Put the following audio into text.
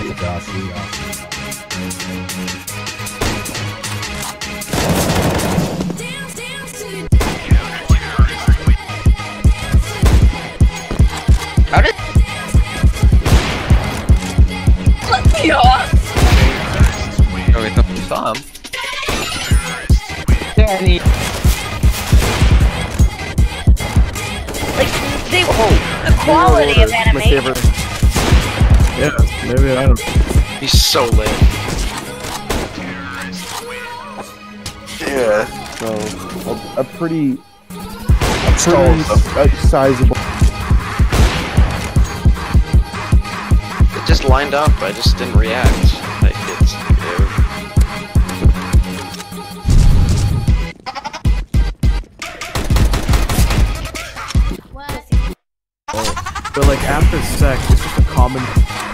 Josh, How did? Let me off! Oh, we thought we saw him. Danny. Like, they the quality of My animation. favorite. Yeah, maybe I don't. He's so lit. Yeah. So a pretty Stalled them. sizable. It just lined up, I just didn't react. Like, it's... But like after sex, it's just a common